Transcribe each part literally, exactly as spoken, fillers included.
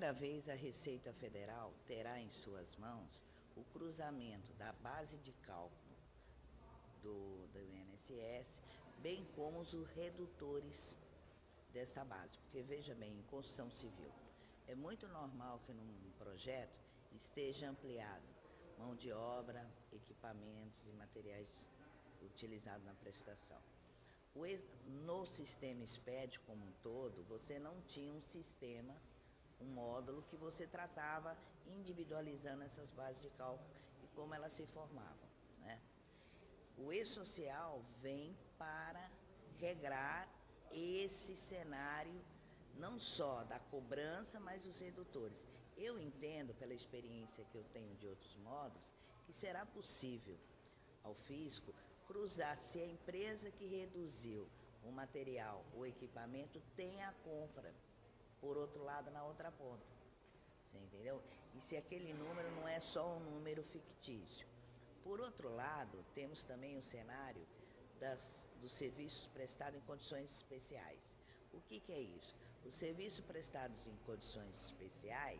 primeira vez, a Receita Federal terá em suas mãos o cruzamento da base de cálculo do, do I N S S, bem como os redutores desta base. Porque, veja bem, em construção civil, é muito normal que num projeto esteja ampliado mão de obra, equipamentos e materiais utilizados na prestação. O, no sistema S P E D como um todo, você não tinha um sistema, um módulo que você tratava individualizando essas bases de cálculo e como elas se formavam, né? O E-Social vem para regrar esse cenário, não só da cobrança, mas dos redutores. Eu entendo, pela experiência que eu tenho de outros módulos, que será possível ao fisco cruzar se a empresa que reduziu o material, o equipamento, tem a compra, por outro lado, na outra ponta. Você entendeu? E se aquele número não é só um número fictício. Por outro lado, temos também o cenário das, dos serviços prestados em condições especiais. O que, que é isso? Os serviços prestados em condições especiais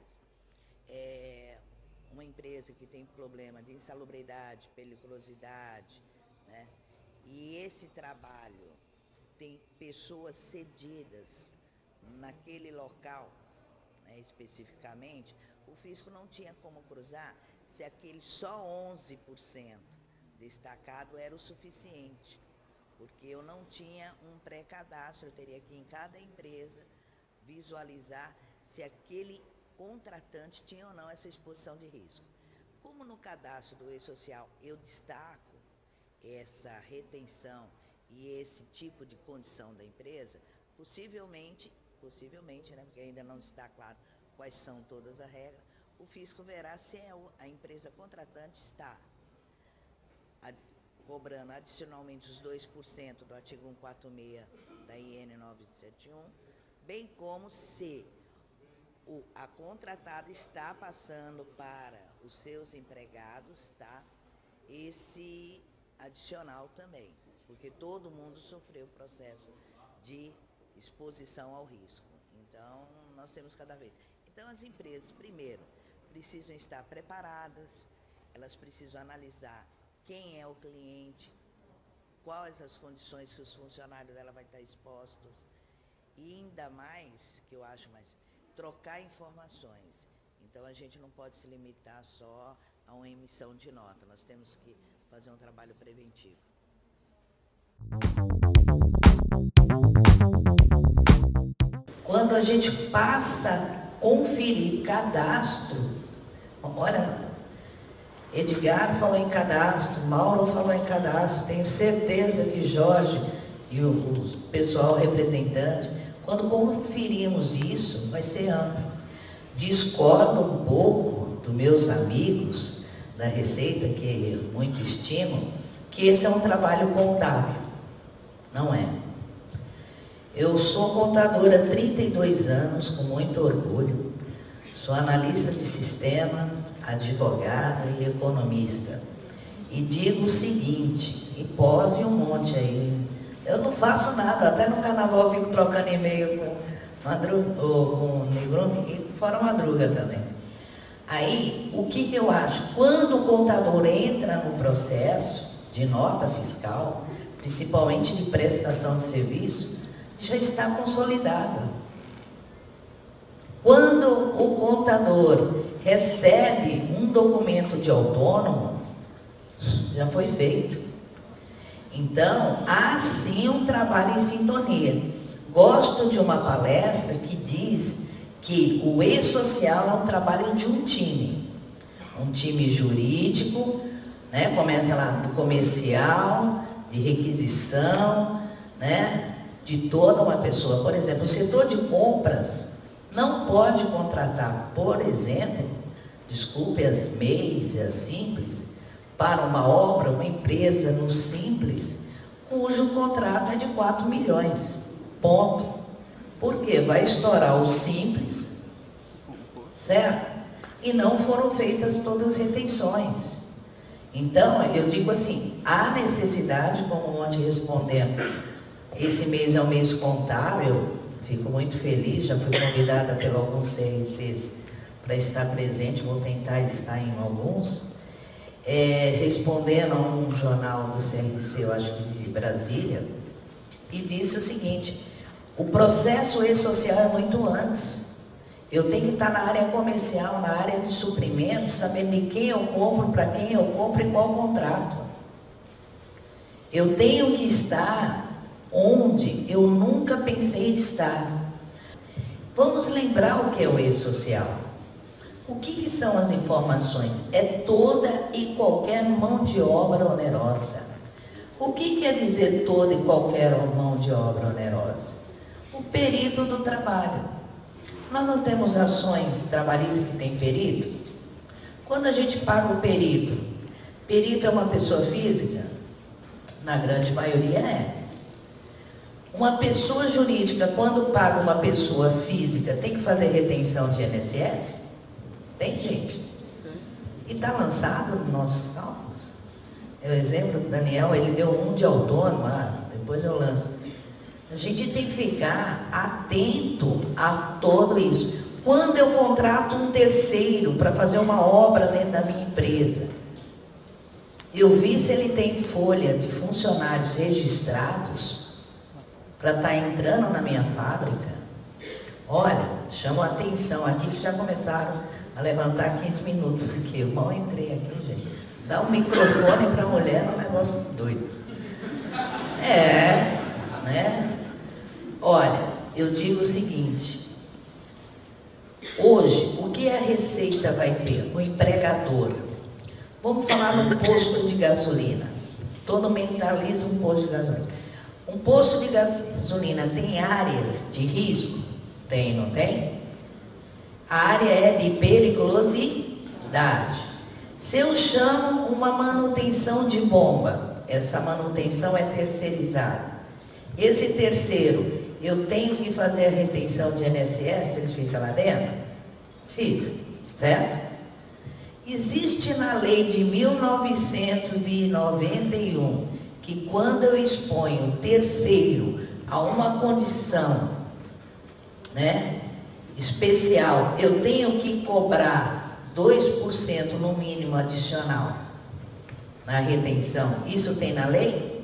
é uma empresa que tem problema de insalubridade, periculosidade, né? E esse trabalho tem pessoas cedidas naquele local, né, especificamente, o fisco não tinha como cruzar se aquele só onze por cento destacado era o suficiente, porque eu não tinha um pré-cadastro, eu teria que, em cada empresa, visualizar se aquele contratante tinha ou não essa exposição de risco. Como no cadastro do E-Social eu destaco essa retenção e esse tipo de condição da empresa, possivelmente, possivelmente, né, porque ainda não está claro quais são todas as regras, o fisco verá se a empresa contratante está a, cobrando adicionalmente os dois por cento do artigo cento e quarenta e seis da I N novecentos e setenta e um, bem como se o, a contratada está passando para os seus empregados, tá, esse adicional também, porque todo mundo sofreu o processo de exposição ao risco. Então, nós temos cada vez. Então, as empresas, primeiro, precisam estar preparadas, elas precisam analisar quem é o cliente, quais as condições que os funcionários dela vão estar expostos, e ainda mais, que eu acho mais, trocar informações. Então, a gente não pode se limitar só a uma emissão de nota, nós temos que fazer um trabalho preventivo. Quando a gente passa a conferir cadastro, olha, Edgar falou em cadastro, Mauro falou em cadastro, tenho certeza que Jorge e o, o pessoal representante, quando conferimos isso, vai ser amplo. Discordo um pouco dos meus amigos da Receita, que eu muito estimo, que esse é um trabalho contábil. Não é. Eu sou contadora há trinta e dois anos, com muito orgulho. Sou analista de sistema, advogada e economista. E digo o seguinte, e pose um monte aí. Eu não faço nada, até no carnaval eu fico trocando e-mail com Madruga, ou com o Negrume, e fora Madruga também. Aí, o que, que eu acho? Quando o contador entra no processo de nota fiscal, principalmente de prestação de serviço, já está consolidada. Quando o contador recebe um documento de autônomo, já foi feito. Então, há sim um trabalho em sintonia. Gosto de uma palestra que diz que o E-Social é um trabalho de um time. Um time jurídico, né? Começa lá do comercial, de requisição, né? De toda uma pessoa. Por exemplo, o setor de compras não pode contratar, por exemplo, desculpe as meias e as simples, para uma obra, uma empresa no Simples, cujo contrato é de quatro milhões. Ponto. Por quê? Vai estourar o Simples, certo? E não foram feitas todas as retenções. Então, eu digo assim, há necessidade, como ontem respondemos, esse mês é um mês contábil, Fico muito feliz, já fui convidada por alguns C R Cs para estar presente, vou tentar estar em alguns. É, respondendo a um jornal do C R C, eu acho que de Brasília, e disse o seguinte: o processo e-social é muito antes. Eu tenho que estar na área comercial, na área de suprimentos, sabendo de quem eu compro, para quem eu compro e qual contrato. Eu tenho que estar onde eu nunca pensei estar. Vamos lembrar o que é o e-social. O que, que são as informações? É toda e qualquer mão de obra onerosa. O que quer dizer toda e qualquer mão de obra onerosa? O perito do trabalho. Nós não temos ações trabalhistas que tem perito? Quando a gente paga o perito, perito é uma pessoa física? Na grande maioria é. Uma pessoa jurídica, quando paga uma pessoa física, tem que fazer retenção de I N S S? Tem, gente. E está lançado nos nossos cálculos. É o exemplo do Daniel, ele deu um de autônomo, ah, depois eu lanço. A gente tem que ficar atento a tudo isso. Quando eu contrato um terceiro para fazer uma obra dentro da minha empresa, eu vi se ele tem folha de funcionários registrados para estar tá entrando na minha fábrica. Olha, chamo a atenção aqui que já começaram a levantar quinze minutos aqui. Eu mal entrei aqui, gente. Dá um microfone para a mulher, é um negócio doido. É, né? Olha, eu digo o seguinte. Hoje, o que a Receita vai ter? O empregador. Vamos falar num posto de gasolina. Todo mentaliza um posto de gasolina. Um posto de gasolina tem áreas de risco? Tem, não tem? A área é de periculosidade. Se eu chamo uma manutenção de bomba, essa manutenção é terceirizada. Esse terceiro, eu tenho que fazer a retenção de I N S S, ele fica lá dentro? Fica, certo? Existe na lei de mil novecentos e noventa e um que quando eu exponho o terceiro a uma condição, né, especial, eu tenho que cobrar dois por cento no mínimo adicional na retenção. Isso tem na lei?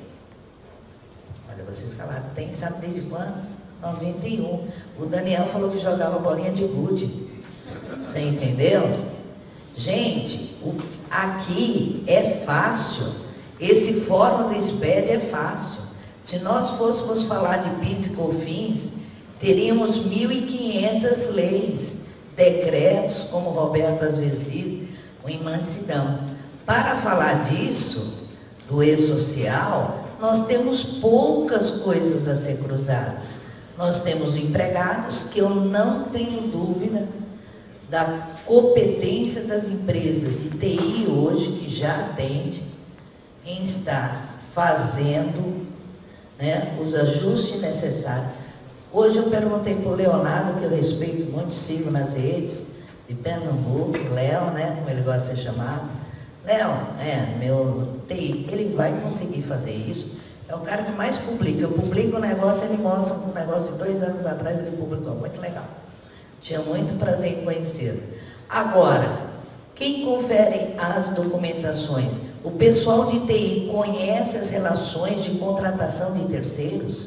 Olha, vocês falaram, tem, sabe desde quando? noventa e um. O Daniel falou que jogava bolinha de gude. Você entendeu? Gente, o, aqui é fácil. Esse fórum do S P E D é fácil. Se nós fôssemos falar de PIS e COFINS, teríamos mil e quinhentas leis, decretos, como o Roberto às vezes diz, com imensidão. Para falar disso, do e-social, nós temos poucas coisas a ser cruzadas. Nós temos empregados, que eu não tenho dúvida da competência das empresas de T I hoje, que já atende, em estar fazendo, né, os ajustes necessários. Hoje eu perguntei para o Leonardo, que eu respeito muito, sigo nas redes, de Pernambuco, Léo, né, como ele gosta de ser chamado. Léo, é, meu T I, ele vai conseguir fazer isso. É o cara que mais publica. Eu publico um negócio, ele mostra um negócio de dois anos atrás, ele publicou. Muito legal. Tinha muito prazer em conhecê-lo. Agora, quem confere as documentações? O pessoal de T I conhece as relações de contratação de terceiros?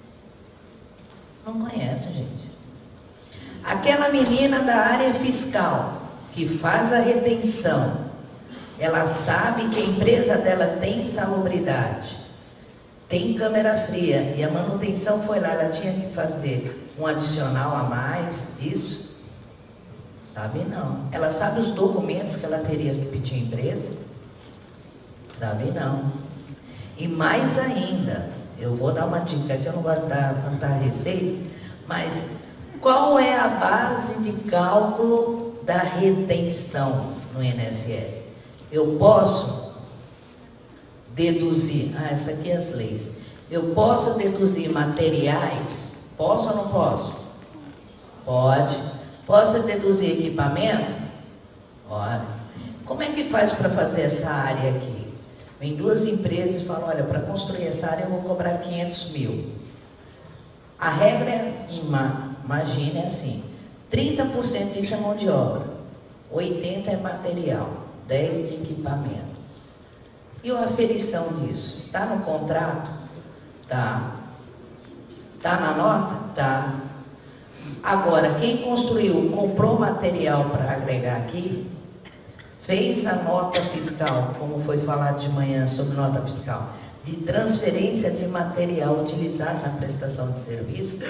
Não conhece, gente. Aquela menina da área fiscal, que faz a retenção, ela sabe que a empresa dela tem salubridade, tem câmera fria, e a manutenção foi lá, ela tinha que fazer um adicional a mais disso? Sabe não. Ela sabe os documentos que ela teria que pedir à empresa? Sabe não. E mais ainda, eu vou dar uma dica, que eu não vou dar, contar a receita, mas qual é a base de cálculo da retenção no I N S S? Eu posso deduzir, ah, essa aqui é as leis, eu posso deduzir materiais? Posso ou não posso? Pode. Posso deduzir equipamento? Olha. Como é que faz para fazer essa área aqui? Vem duas empresas e falam, olha, para construir essa área eu vou cobrar quinhentos mil. A regra, imagine, é assim, trinta por cento disso é mão de obra, oitenta por cento é material, dez por cento de equipamento. E a aferição disso? Está no contrato? Tá. Está na nota? Tá. Agora, quem construiu, comprou material para agregar aqui, fez a nota fiscal, como foi falado de manhã sobre nota fiscal, de transferência de material utilizado na prestação de serviço.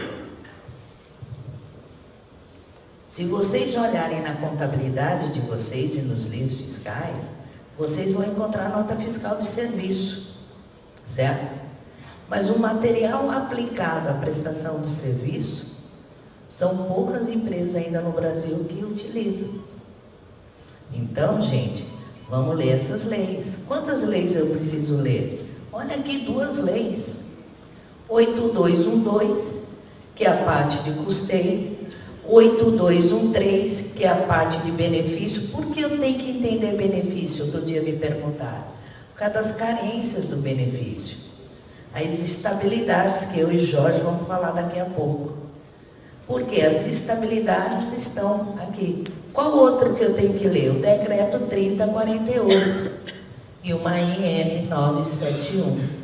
Se vocês olharem na contabilidade de vocês e nos livros fiscais, vocês vão encontrar nota fiscal de serviço, certo? Mas o material aplicado à prestação de serviço, são poucas empresas ainda no Brasil que utilizam. Então, gente, vamos ler essas leis. Quantas leis eu preciso ler? Olha aqui duas leis. oito mil duzentos e doze, que é a parte de custeio. oito mil duzentos e treze, que é a parte de benefício. Por que eu tenho que entender benefício? Outro dia me perguntaram. Por causa das carências do benefício. As estabilidades, que eu e Jorge vamos falar daqui a pouco. Porque as estabilidades estão aqui. Qual outro que eu tenho que ler? O decreto trinta quarenta e oito e uma I N novecentos e setenta e um.